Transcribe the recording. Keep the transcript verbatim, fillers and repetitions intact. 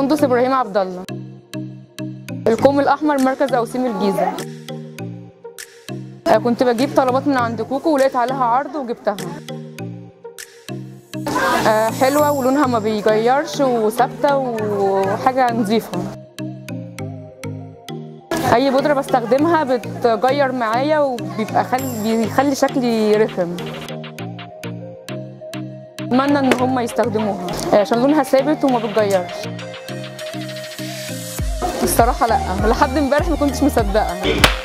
سندس ابراهيم عبد الله. الكوم الاحمر مركز اوسيم الجيزه. كنت بجيب طلبات من عند كوكو ولقيت عليها عرض وجبتها. حلوه ولونها ما بيغيرش وثابته وحاجه نظيفه. اي بودره بستخدمها بتغير معايا وبيبقى خلي بيخلي شكلي رخم. اتمنى ان هم يستخدموها عشان لونها ثابت وما بتغيرش. الصراحه لا، لحد امبارح ما كنتش مصدقه.